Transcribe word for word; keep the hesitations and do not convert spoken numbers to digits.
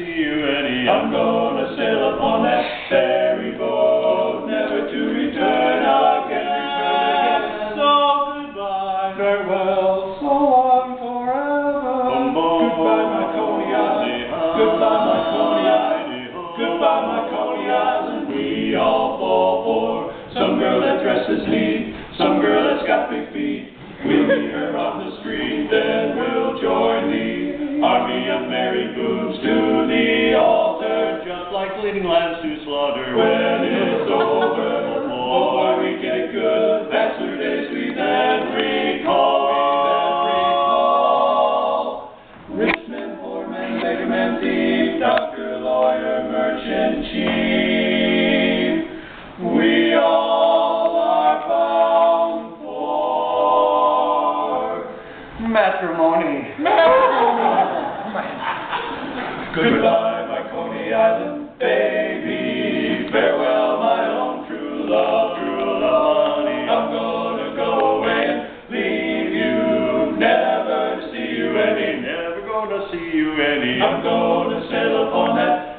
see you any. I'm gonna sail upon that ferry boat, never to return again. So goodbye, farewell, so long forever. Boom, boom, Goodbye, my Coney Island. Goodbye, my Coney Island. Goodbye, my Coney Island. We all fall for some girl that dresses neat, some girl that's got big feet. We'll meet her on the street, then we'll join the army of merry boobs to the altar, just like leading lambs to slaughter. when it's over. Oh, we get good bachelor days, we then recall, we then recall. Rich men, poor men, beggar men, thief, doctor, lawyer, merchant, chief. We all are bound for Matrimony. Goodbye, my Coney Island baby. Farewell, my own true love, true love. Honey, I'm gonna go away and leave you, never to see you any. Never gonna see you any. I'm gonna sail upon that